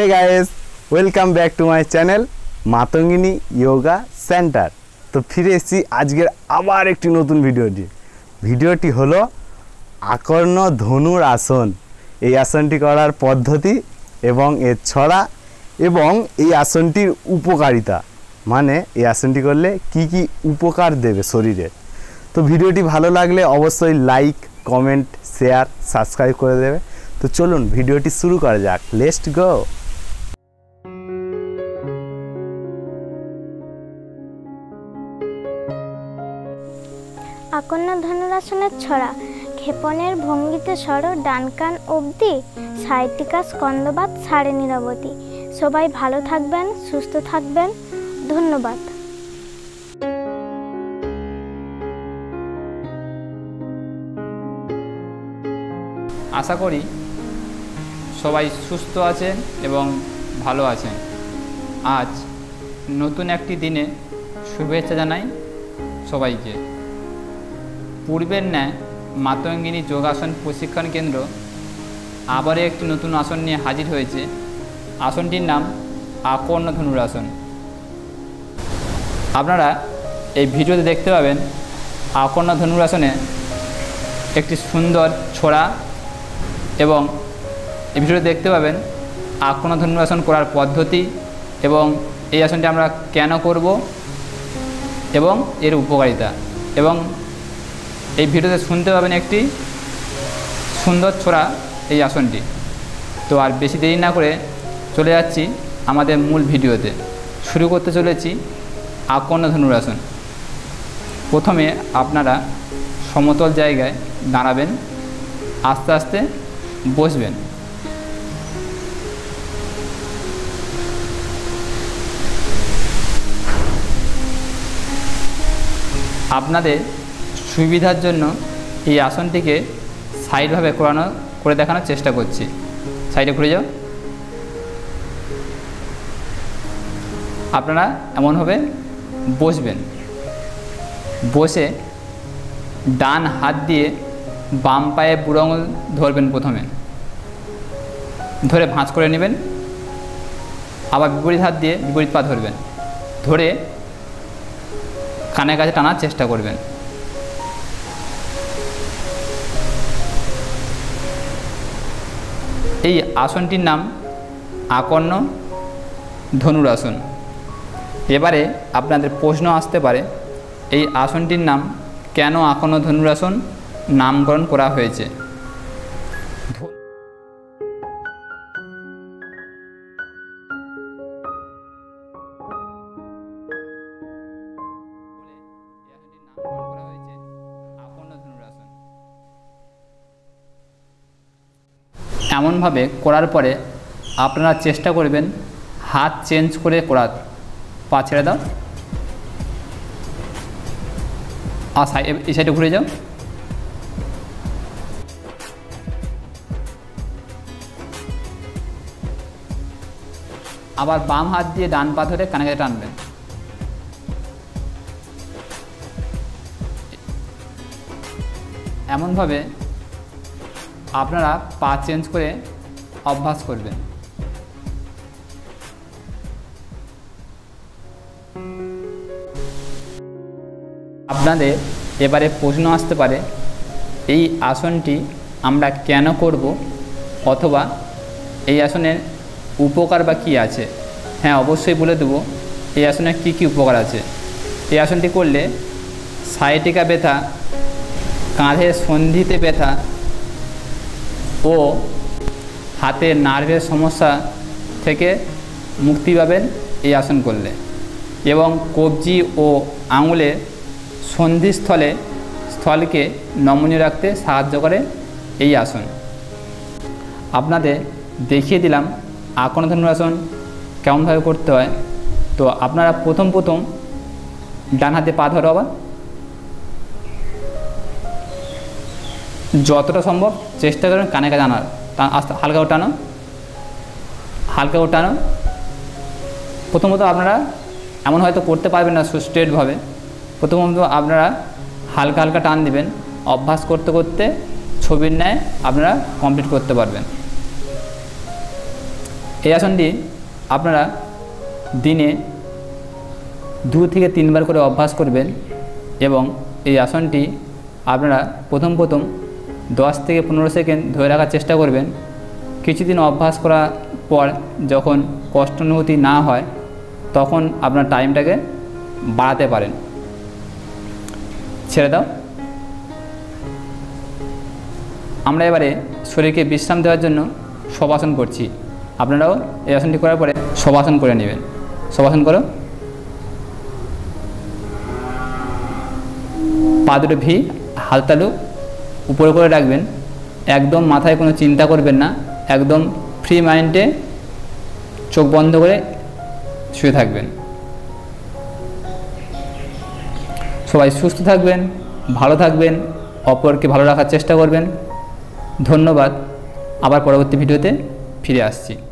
Hi guys, welcome back to my channel Matangini yoga centre. तो फिर एসেছি আজকের আবার একটি নতুন ভিডিওটি হলো আকর্ণ ধনুর আসন। এই আসনটি করার পদ্ধতি এবং এর ছড়া এবং এই আসনটির উপকারিতা, মানে এই আসনটি করলে কি কি উপকার দেবে শরীরে। তো ভিডিওটি ভালো লাগলে অবশ্যই লাইক, কমেন্ট, শেয়ার, সাবস্ক্রাইব করে দেবে। তো চলুন ভিডিওটি শুরু করা যাক, লেটস গো। আকর্ণ ধনুরাসনের ছড়া। ক্ষেপণের ভঙ্গিতে সরো ডান কান অবধি, সাইটিকা স্কন্দবাত সাড়ে নিরবধি। সবাই ভালো থাকবেন, সুস্থ থাকবেন, ধন্যবাদ। আশা করি সবাই সুস্থ আছেন এবং ভালো আছেন। আজ নতুন একটি দিনে শুভেচ্ছা জানাই সবাইকে। পূর্বের ন্যায় মাতঙ্গিনী যোগাসন প্রশিক্ষণ কেন্দ্র আবারও একটি নতুন আসন নিয়ে হাজির হয়েছে। আসনটির নাম আকর্ণ ধনুরাসন। আপনারা এই ভিডিওতে দেখতে পাবেন আকর্ণ ধনুরাসনে একটি সুন্দর ছোড়া এবং এই ভিডিওতে দেখতে পাবেন আকর্ণ ধনুরাসন করার পদ্ধতি এবং এই আসনটি আমরা কেন করব এবং এর উপকারিতা, এবং এই ভিডিওতে শুনতে পাবেন একটি সুন্দর ছোড়া এই আসনটি। তো আর বেশি দেরি না করে চলে যাচ্ছি আমাদের মূল ভিডিওতে। শুরু করতে চলেছি আকর্ণ ধনুরাসন। প্রথমে আপনারা সমতল জায়গায় দাঁড়াবেন, আস্তে আস্তে বসবেন। আপনাদের সুবিধার জন্য এই আসনটিকে সাইডভাবে করে দেখানোর চেষ্টা করছি। সাইডে ঘুরে যাও। আপনারা এমনভাবে বসবেন। বসে ডান হাত দিয়ে বাম পায়ে বুড়ো আঙুল ধরবেন। প্রথমে ধরে ভাঁজ করে নেবেন, আবার বিপরীত হাত দিয়ে বিপরীত পা ধরবেন, ধরে কানের কাছে টানার চেষ্টা করবেন। এই আসনটির নাম আকর্ণ ধনুরাসন। এবারে আপনাদের প্রশ্ন আসতে পারে, এই আসনটির নাম কেন আকর্ণ ধনুরাসন নামকরণ করা হয়েছে। এমনভাবে করার পরে আপনারা চেষ্টা করবেন হাত চেঞ্জ করে করার। পা ছেড়ে দাও, আর এই সাইডে ঘুরে যাও। আবার বাম হাত দিয়ে ডান পা ধরে কানে কাছে টানবেন। এমনভাবে আপনারা পা চেঞ্জ করে অভ্যাস করবেন। আপনাদের এবারে প্রশ্ন আসতে পারে, এই আসনটি আমরা কেন করব, অথবা এই আসনের উপকার বা কী আছে। হ্যাঁ, অবশ্যই বলে দেবো এই আসনের কী কী উপকার আছে। এই আসনটি করলে সায়াটিকা ব্যথা, কাঁধের সন্ধিতে ব্যথা ও হাতের নার্ভের সমস্যা থেকে মুক্তি পাবেন এই আসন করলে, এবং কবজি ও আঙুলের স্থলকে নমনীয় রাখতে সাহায্য করে এই আসন। আপনাদের দেখিয়ে দিলাম আকর্ণ ধনুরাসন কেমনভাবে করতে হয়। তো আপনারা প্রথম ডান হাতে পা ধরো, আবার যতটা সম্ভব চেষ্টা করবেন কানে কাছে আনার। হালকা ওঠানো, হালকা ওঠানো। প্রথমত আপনারা এমন হয়তো করতে পারবেন না স্ট্রেটভাবে, প্রথমত আপনারা হালকা হালকা টান দিবেন। অভ্যাস করতে করতে ছবির ন্যায় আপনারা কমপ্লিট করতে পারবেন। এই আসনটি আপনারা দিনে 2 থেকে 3 বার করে অভ্যাস করবেন এবং এই আসনটি আপনারা প্রথম 10 থেকে 15 সেকেন্ড ধরে রাখার চেষ্টা করবেন। কিছুদিন অভ্যাস করার পর যখন কষ্ট অনুভূতি না হয় তখন আপনার টাইমটাকে বাড়াতে পারেন। ছেড়ে দাও। আমরা এবারে শরীরকে বিশ্রাম দেওয়ার জন্য শবাসন করছি। আপনারাও এই আসনটি করার পরে শবাসন করে নেবেন। শবাসন করো। পা দুটো ভি, হাত তালু উপরে করে রাখবেন। একদম মাথায় কোনো চিন্তা করবেন না, একদম ফ্রি মাইন্ডে চোখ বন্ধ করে শুয়ে থাকবেন। সবাই সুস্থ থাকবেন, ভালো থাকবেন, অপরকে ভালো রাখার চেষ্টা করবেন। ধন্যবাদ। আবার পরবর্তী ভিডিওতে ফিরে আসছি।